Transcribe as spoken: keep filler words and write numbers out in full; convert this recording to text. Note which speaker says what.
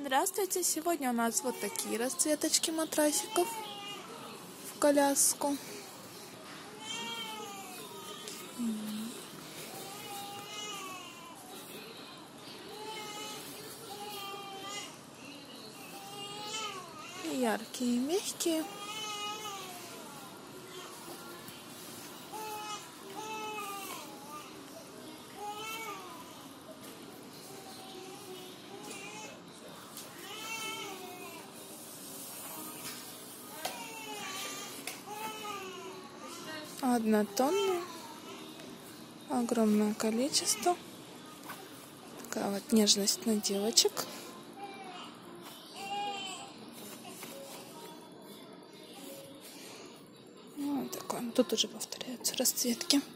Speaker 1: Здравствуйте! Сегодня у нас вот такие расцветочки матрасиков в коляску. И яркие, и мягкие. Однотонные, огромное количество. Такая вот нежность на девочек. Вот такой. Тут уже повторяются расцветки.